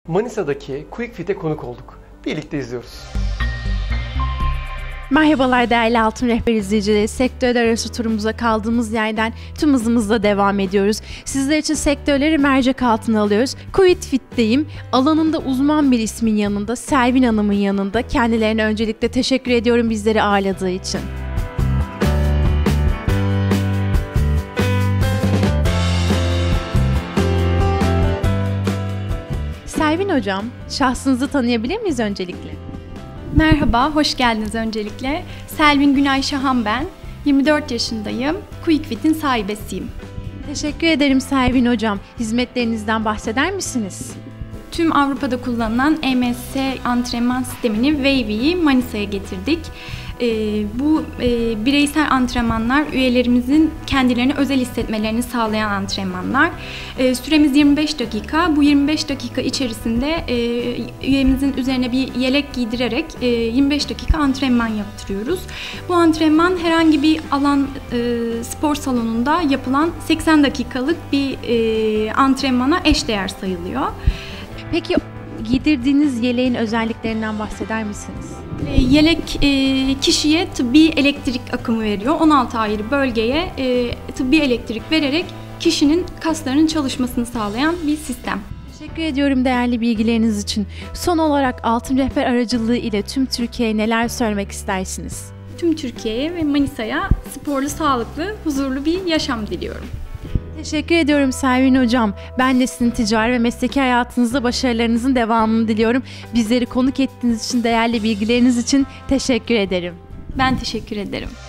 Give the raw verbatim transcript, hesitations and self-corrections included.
Manisa'daki Quick Fit'e konuk olduk. Birlikte izliyoruz. Merhabalar değerli Altın Rehber izleyicileri. Sektörler arası turumuza kaldığımız yerden tüm hızımızla devam ediyoruz. Sizler için sektörleri mercek altına alıyoruz. Quick Fit'teyim. Alanında uzman bir ismin yanında, Selvin Hanım'ın yanında. Kendilerine öncelikle teşekkür ediyorum bizleri ağırladığı için. Selvin Hocam, şahsınızı tanıyabilir miyiz öncelikle? Merhaba, hoş geldiniz öncelikle. Selvin Günay Şahan ben. yirmi dört yaşındayım. Quick Fit'in sahibesiyim. Teşekkür ederim Selvin Hocam. Hizmetlerinizden bahseder misiniz? Tüm Avrupa'da kullanılan E M S antrenman sistemini Wavy'yi Manisa'ya getirdik. Ee, bu e, bireysel antrenmanlar üyelerimizin kendilerini özel hissetmelerini sağlayan antrenmanlar. Ee, süremiz yirmi beş dakika. Bu yirmi beş dakika içerisinde e, üyemizin üzerine bir yelek giydirerek e, yirmi beş dakika antrenman yaptırıyoruz. Bu antrenman herhangi bir alan e, spor salonunda yapılan seksen dakikalık bir e, antrenmana eşdeğer sayılıyor. Peki giydirdiğiniz yeleğin özelliklerinden bahseder misiniz? E, yelek e, kişiye tıbbi elektrik akımı veriyor. on altı ayrı bölgeye e, tıbbi elektrik vererek kişinin kaslarının çalışmasını sağlayan bir sistem. Teşekkür ediyorum değerli bilgileriniz için. Son olarak Altın Rehber aracılığı ile tüm Türkiye'ye neler söylemek istersiniz? Tüm Türkiye'ye ve Manisa'ya sporlu, sağlıklı, huzurlu bir yaşam diliyorum. Teşekkür ediyorum Selvin Hocam. Ben de sizin ticari ve mesleki hayatınızda başarılarınızın devamını diliyorum. Bizleri konuk ettiğiniz için, değerli bilgileriniz için teşekkür ederim. Ben teşekkür ederim.